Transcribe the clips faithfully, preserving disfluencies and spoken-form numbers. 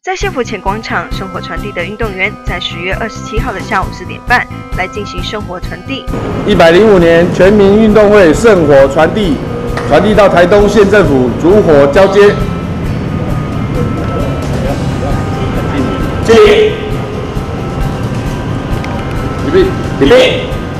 在县府前广场圣火传递的运动员，在十月二十七号的下午四点半来进行圣火传递。 一百零五年全民运动会圣火传递，传递到台东县政府烛火交接。敬礼，预备，预备。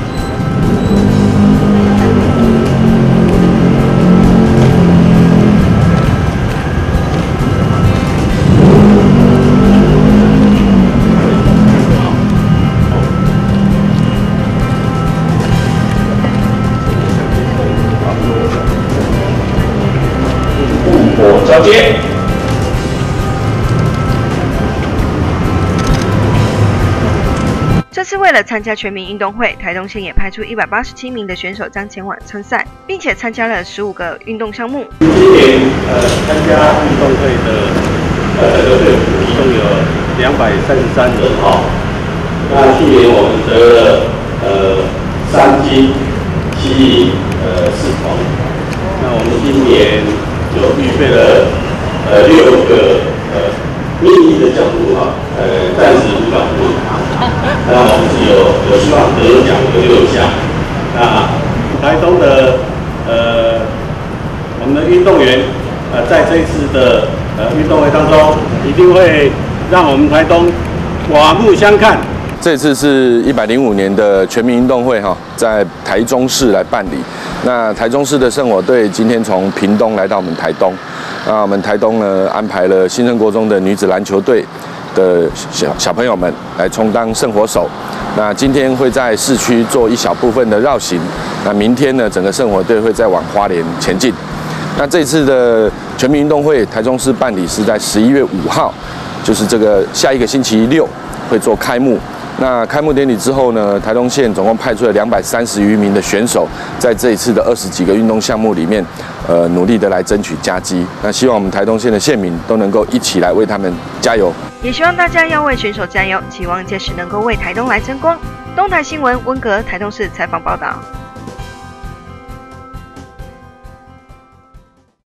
火交接。 这次为了参加全民运动会，台东县也派出一百八十七名的选手将前往参赛，并且参加了十五个运动项目。 今年呃参加运动会的呃这个队伍一共有两百三十三人哈。那去年我们得了呃三金七银呃四铜。那我们今年 有预备了呃六个呃秘密的角度哈，呃暂时不讲不。那我们是有有希望得奖有六项。那台东的呃我们的运动员呃在这一次的呃运动会当中，一定会让我们台东刮目相看。 这次是一百零五年的全民运动会哈，在台中市来办理。那台中市的圣火队今天从屏东来到我们台东，那我们台东呢安排了新生国中的女子篮球队的小小朋友们来充当圣火手。那今天会在市区做一小部分的绕行，那明天呢整个圣火队会再往花莲前进。那这次的全民运动会台中市办理是在十一月五号，就是这个下一个星期六会做开幕。 那开幕典礼之后呢，台东县总共派出了两百三十余名的选手，在这一次的二十几个运动项目里面，呃，努力的来争取佳绩。那希望我们台东县的县民都能够一起来为他们加油， 也希望大家要为选手加油，期望届时能够为台东来争光。东台新闻温格台东市采访报道。